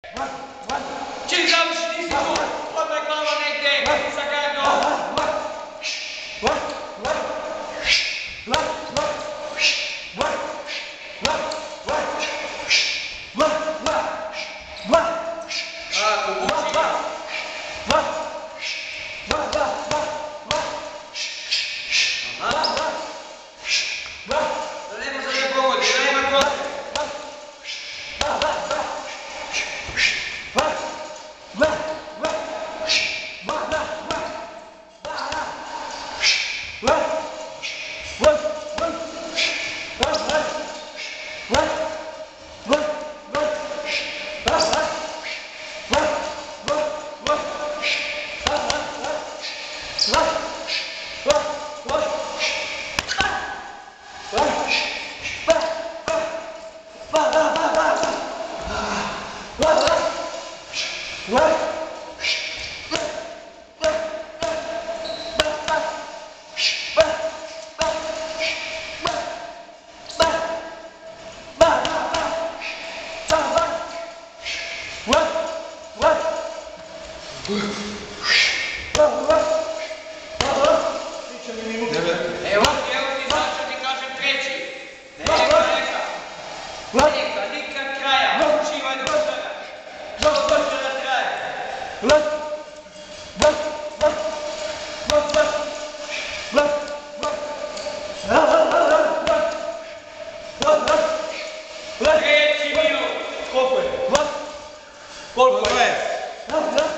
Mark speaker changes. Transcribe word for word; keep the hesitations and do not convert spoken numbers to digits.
Speaker 1: Čim završi ti samo, odmah glava negdje, sa gardom. Ako buči. Aha. Da ne može da pogodi, da nema kod. Evo ti, evo ti, sad ću ti kažem treći. Neka, neka. Neka, nikad kraja. Učivaj do sada. Što hoće da traje. Treći minut. Koliko je? Koliko je?